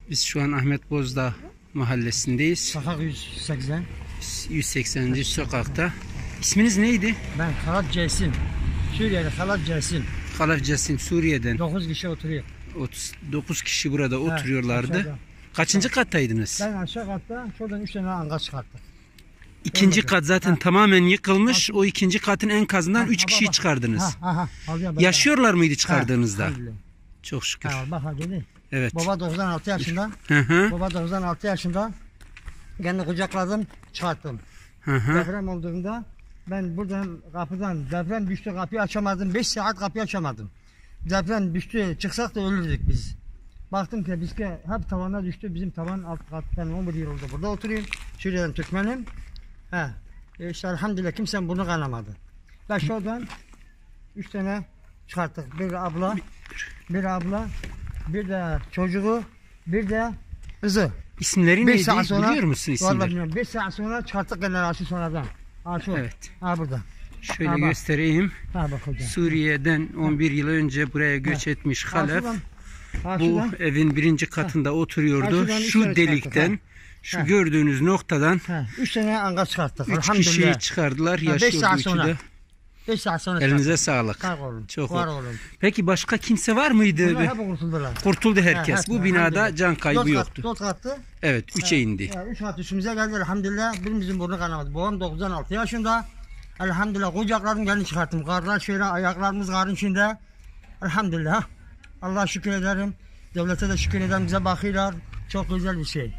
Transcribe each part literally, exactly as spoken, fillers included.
Biz şu an Ahmet Bozdağ mahallesindeyiz. Sokak yüz seksen. yüz sekseninci sokakta. İsminiz neydi? Ben Halat Cesim. Suriye'de Halat Cesim. Halaf Cesim, Suriye'den. dokuz kişi oturuyor. otuz dokuz kişi burada oturuyorlardı. aşağıda. Kaçıncı kattaydınız? Ben aşağı katta şuradan üç tane anga çıkarttık. İkinci Olmadı. kat zaten Ha. tamamen yıkılmış. O ikinci katın enkazından Ha, üç ha, kişiyi bak. çıkardınız. Ha, ha, ha. Alıyor, Yaşıyorlar mıydı Ha, çıkardığınızda? elhamdülillah. Çok şükür. Ha, bak ha, dedi. Evet. Baba doksan altı yaşında. Hı hı. Baba doksan altı yaşında. Kendi kucakladım, çıkarttım. Hı hı. Deprem olduğunda ben buradan kapıdan deprem düştü, kapıyı açamadım. beş saat kapıyı açamadım. Deprem düştü, çıksak da ölürdük biz. Baktım ki biz ki hep tavana düştü. Bizim tavan alt kat. Ben on bir yıl oldu burada oturuyorum. Suriye'den Türkmenim. He. E işte elhamdülillah kimsenin burnu kanamadı. Ben şuradan üç tane çıkarttık. Bir abla, bir abla, bir de çocuğu, bir de kızı. İsimleri beş neydi? saat sonra, Biliyor musun vallahi isimleri? bilmiyorum. beş saat sonra çıkarttık gene aşı sonradan. Ha şu. Evet. Ha burada. Şöyle Ha, bak. göstereyim. Ha bak hocam. Suriye'den on bir yıl önce buraya göç etmiş Ha, Halef. şuradan, ha, Bu şuradan. evin birinci katında oturuyordu. Ha, şuradan üç Şu tane delikten, çıkarttık, şu Ha. gördüğünüz noktadan Ha, üç tane anga çıkarttık. üç Elhamdülillah. kişiyi çıkardılar. Ha, beş Yaşıyordu saat üçü sonra. de. beş saat sonra Elinize çıkarttık. sağlık. Sağ olun. Çok var oldu. olun. Peki başka kimse var mıydı? Bunlar hep kurtuldular. Kurtuldu herkes. Ha, Bu ha, binada elhamdülillah. can kaybı Dört kat- yoktu. Dört kattı. Evet, üçe indi. Ya, üç kat üstümüze geldi elhamdülillah. Birimizin burnu kanamadı. Babam doksan altı yaşında. Elhamdülillah kucakladım gelin çıkarttım. Karlar şöyle ayaklarımız karın içinde. Elhamdülillah. Allah'a şükür ederim. Devlete de şükür ederim. Bize bakıyorlar. Çok güzel bir şey.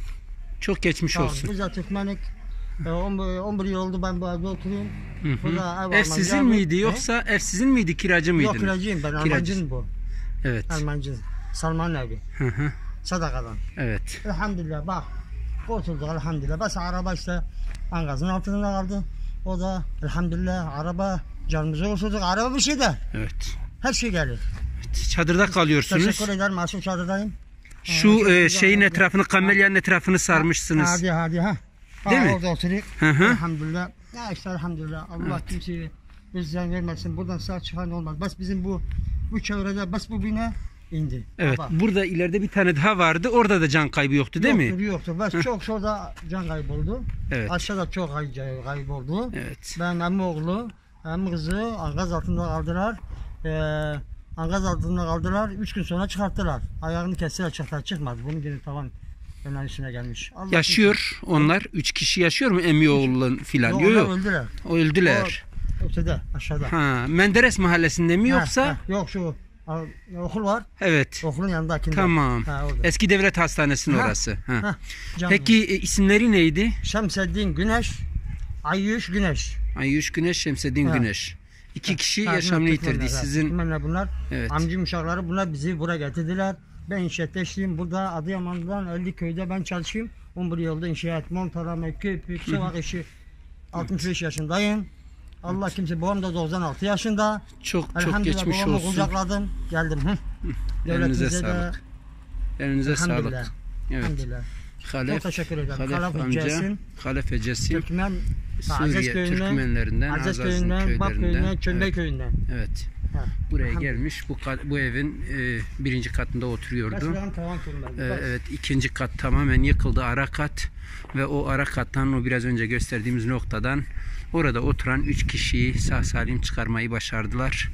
Çok geçmiş Sağ olun. olsun. Biz de Türkmenik. E, on bir yıl oldu ben bu evde oturuyorum. Hı hı. Burada ev Ev almam sizin lazım. miydi Ne? yoksa ev sizin miydi, kiracı mıydınız? Yok kiracıyım ben. Kiracı. Almancıyım bu. Evet. Almancı. Salman evi. Hı hı. Sadakadan. Evet. Elhamdülillah bak. Kurtulduk elhamdülillah. Bas araba işte angazın altında kaldı. O da elhamdülillah araba canımıza kurtulduk. Araba bir şey de. Evet. Her şey gelir. Çadırda kalıyorsunuz. Teşekkür ederim. Aşım çadırdayım. Şu Ha, e, çok şeyin güzel. etrafını, kamelyanın etrafını sarmışsınız. Hadi hadi ha. Değil ha, mi? Orada oturuyor. Hı hı. Elhamdülillah. Ya işte elhamdülillah. Allah kimseyi bizden vermesin. Buradan sağ çıkan olmaz. Bas bizim bu bu çevrede bas bu bina indi. Evet. Baba. Burada ileride bir tane daha vardı. Orada da can kaybı yoktu değil yoktur, mi? Yoktur. Bas çok şurada can kayboldu. Evet. Aşağıda çok kay- kayboldu. Evet. Ben hem oğlu hem kızı angaz altında kaldılar. Ee, angaz altında kaldılar. Üç gün sonra çıkarttılar. Ayağını kestiler çıktı çıkmadı. Bunun gibi tavan fena işine gelmiş. Allah Yaşıyor onlar. Üç kişi yaşıyor mu Emioğlu'nun filan? Yok, Yok onlar yok. öldüler. Öldüler. O ötede aşağıda. Ha, Menderes mahallesinde mi Ha, yoksa? ha, yok şu a, okul var. Evet. Okulun yanındakinde. Tamam. Ha, orada. Eski devlet hastanesinin Ha, orası. Ha. Ha, canım. Peki e, isimleri neydi? Şemseddin Güneş, Ayyüş Güneş. Ayyüş Güneş, Şemseddin Ha. Güneş. İki kişi Ha, yaşamını bunlar yitirdi. Türkmenler, ha. Sizin Türkmenler bunlar. Evet. Amcım uşakları bunlar bizi buraya getirdiler. Ben inşaatteşliyim. Burada Adıyaman'dan elli köyde ben çalışayım. on bir yılda inşaat, montalama, köpük, sıvak işi. altmış beş yaşındayım. Allah kimse babam da doksan altı yaşında. çok çok Elhamdülillah geçmiş babamı olsun. kucakladım. Geldim. Hı. Elinize Devletimize de sağlık. Elinize sağlık. elhamdülillah. Evet. Elhamdülillah. Halef, Çok teşekkür ederim. Halef Halef amca, Cesim. Halef Ecesim, Türkmen, Suriye Aziz köyünden, Türkmenlerinden, Aziz Azaz'ın köyünden, Bak köyünden, köylerinden. Çömbey Evet. köyünden. Evet. Ha. Buraya Elhamdülillah. gelmiş. Bu kat- bu evin e, birinci katında oturuyordu. Başlayalım, tavan kurulmadı. Ee, Bak. evet, ikinci kat tamamen yıkıldı, ara kat ve o ara kattan, o biraz önce gösterdiğimiz noktadan orada oturan üç kişiyi sağ salim çıkarmayı başardılar.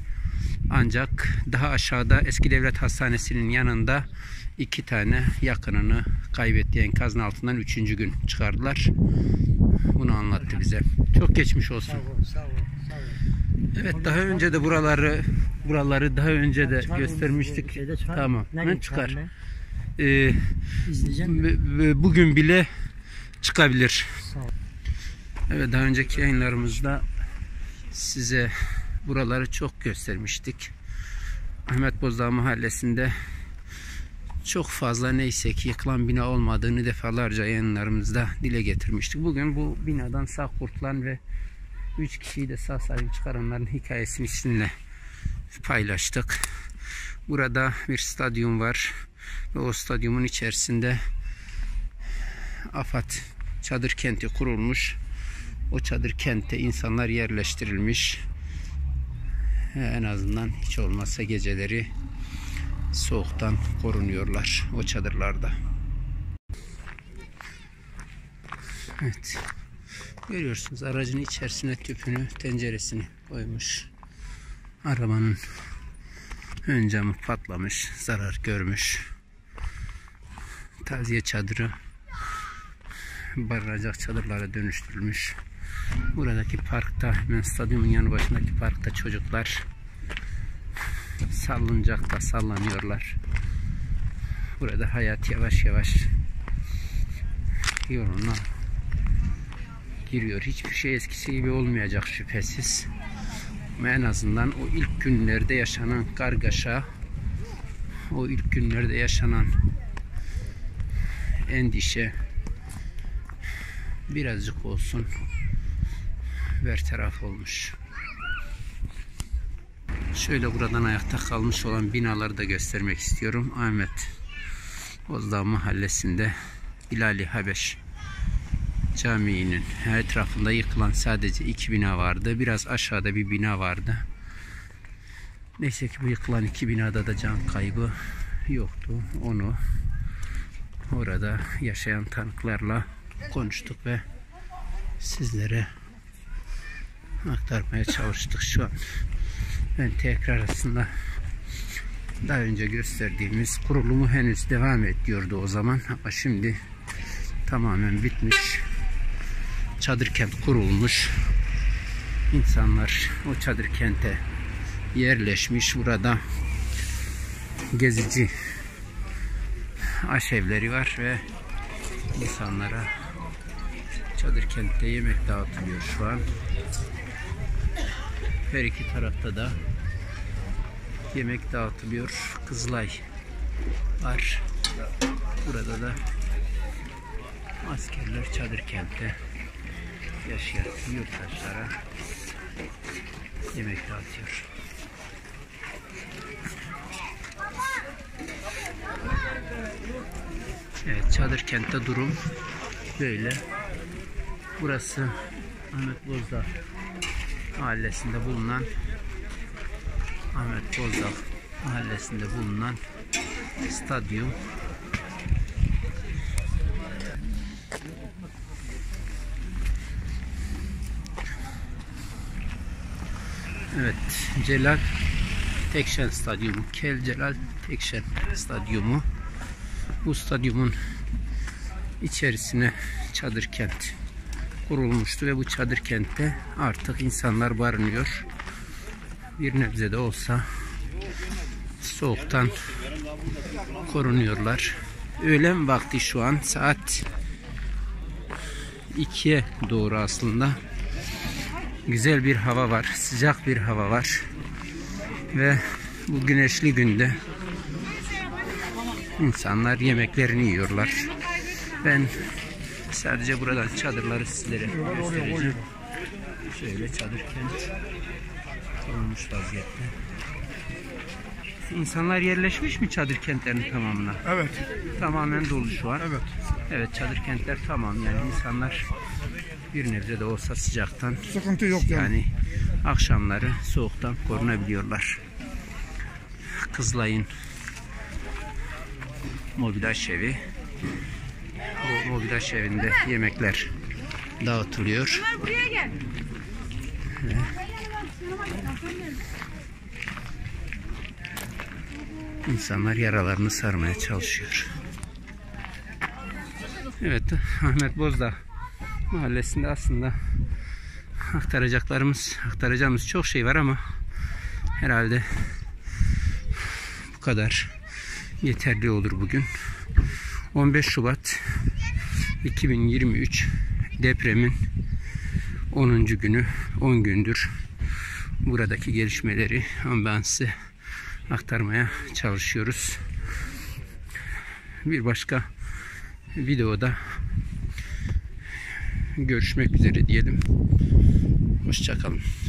Ancak daha aşağıda eski devlet hastanesinin yanında iki tane yakınını kaybettiği enkazın altından üçüncü gün çıkardılar. Bunu anlattı bize. Çok geçmiş olsun. Sağ ol, sağ ol, sağ ol. Evet, daha önce de buraları buraları daha önce de Çıkar göstermiştik. bunu, şeyde çıkar. Tamam. Ne Ben gibi çıkar. çıkar Ee, İzleyeceğim. b- b- bugün bile çıkabilir. Sağ ol. Evet, daha önceki yayınlarımızda size buraları çok göstermiştik. Ahmet Bozdağ mahallesinde çok fazla neyse ki yıkılan bina olmadığını defalarca yayınlarımızda dile getirmiştik. Bugün bu binadan sağ kurtulan ve üç kişiyi de sağ salim çıkaranların hikayesini sizinle paylaştık. Burada bir stadyum var ve o stadyumun içerisinde AFAD çadır kenti kurulmuş. O çadır kente insanlar yerleştirilmiş. En azından hiç olmazsa geceleri soğuktan korunuyorlar o çadırlarda. Evet. Görüyorsunuz, aracın içerisine tüpünü, tenceresini koymuş. Arabanın ön camı patlamış, zarar görmüş. Taziye çadırı barınacak çadırlara dönüştürülmüş. Buradaki parkta, hemen stadyumun yanı başındaki parkta çocuklar sallıncakta sallanıyorlar. Burada hayat yavaş yavaş yoluna giriyor. Hiçbir şey eskisi gibi olmayacak şüphesiz. Ama en azından o ilk günlerde yaşanan kargaşa, o ilk günlerde yaşanan endişe birazcık olsun bertaraf olmuş. Şöyle buradan ayakta kalmış olan binaları da göstermek istiyorum. Ahmet Bozdağ Mahallesi'nde Bilal-i Habeş Camii'nin etrafında yıkılan sadece iki bina vardı. Biraz aşağıda bir bina vardı. Neyse ki bu yıkılan iki binada da can kaybı yoktu. Onu orada yaşayan tanıklarla konuştuk ve sizlere aktarmaya çalıştık. Şu an ben tekrar aslında daha önce gösterdiğimiz kurulumu henüz devam ediyordu o zaman, ama şimdi tamamen bitmiş. Çadır kent kurulmuş. İnsanlar o çadır kente yerleşmiş. Burada gezici aşevleri var ve insanlara çadır kentte yemek dağıtılıyor şu an. Her iki tarafta da yemek dağıtılıyor. Kızılay var. Burada da askerler çadır kentte yaşayan yurttaşlara yemek dağıtıyor. Evet, çadır kentte durum böyle. Burası Ahmet Bozdağ Mahallesi'nde bulunan Ahmet Bozdağ Mahallesi'nde bulunan stadyum. Evet, Celal Tekşen Stadyumu, Kel Celal Tekşen Stadyumu. Bu stadyumun içerisine çadır kent kurulmuştu ve bu çadır kentte artık insanlar barınıyor. Bir nebze de olsa soğuktan korunuyorlar. Öğlen vakti şu an saat ikiye doğru aslında. Güzel bir hava var, sıcak bir hava var ve bu güneşli günde insanlar yemeklerini yiyorlar. Ben sadece buradan çadırları sizlere göstereceğim. Şöyle çadır kent kurulmuş vaziyette. İnsanlar yerleşmiş mi çadır kentlerinin tamamına? Evet. Tamamen dolu şu an. Evet. Evet, çadır kentler tamam, yani insanlar bir nebze de olsa sıcaktan, sıkıntı yok yani. yani akşamları soğuktan korunabiliyorlar. Kızılay'ın mobilaj evi. Bu mobilaj evinde yemekler dağıtılıyor. Buraya gel. Evet. İnsanlar yaralarını sarmaya çalışıyor. Evet, Ahmet Bozdağ Mahallesi'nde aslında aktaracaklarımız, aktaracağımız çok şey var ama herhalde bu kadar yeterli olur bugün. on beş Şubat iki bin yirmi üç depremin onuncu günü, on gündür buradaki gelişmeleri ben size aktarmaya çalışıyoruz. Bir başka videoda görüşmek üzere diyelim. Hoşça kalın.